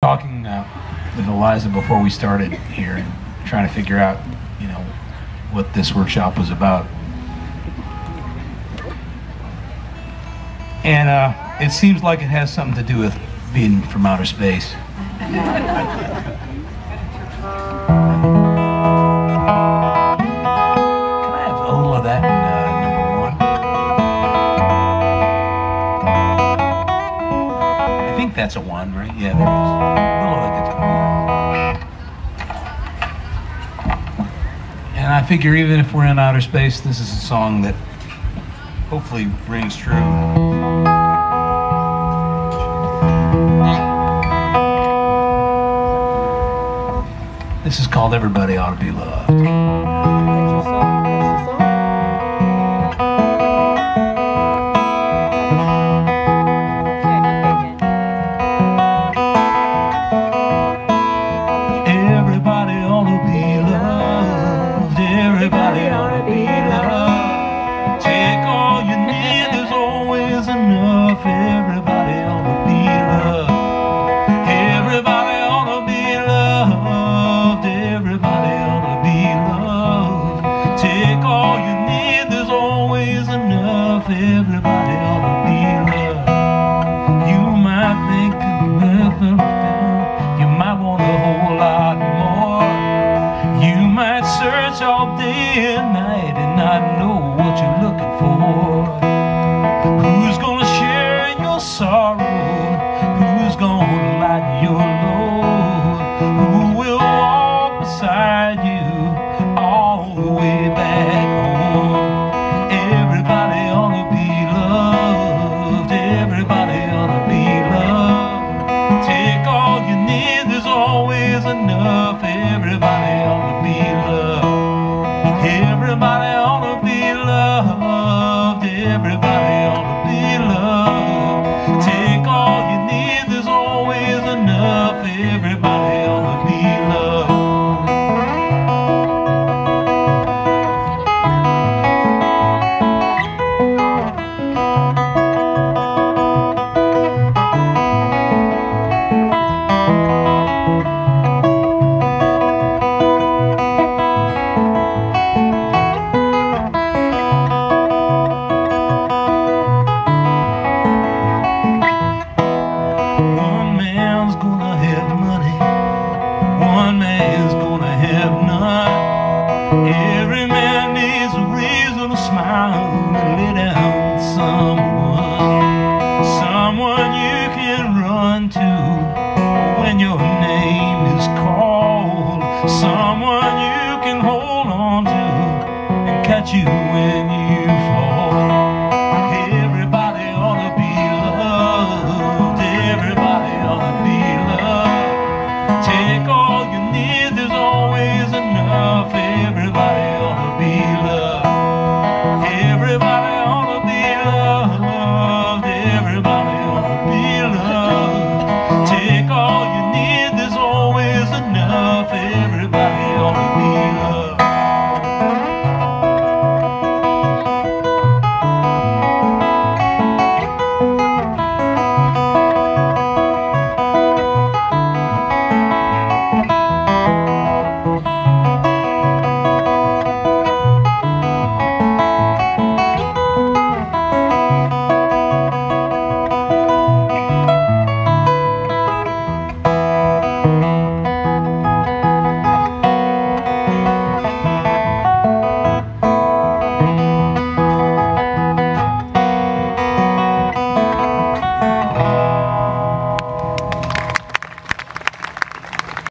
talking with Eliza before we started here, and trying to figure out, what this workshop was about. And it seems like it has something to do with being from outer space. Can I have a little of that in number one? I think that's a one, right? Yeah, there is. A little of the guitar. And I figure even if we're in outer space, this is a song that hopefully rings true. This is called Everybody Ought to Be Loved. Everybody ought to be loved. You might think of nothing, you might want a whole lot more. You might search all day and night and not know what you're looking for. Who's gonna share your sorrow? Who's gonna lighten your load? Who will walk beside you all the way back home? Everybody ought to be loved. Everybody ought to be loved. Take all you need, there's always enough. Everybody ought to be loved. Everybody ought to be loved. Everybody ought to be loved. Take all you need, there's always enough. Everybody ought to be loved. Every man needs a reason to smile and lay down with someone you can run to when your name is called, someone you can hold on to and catch you when you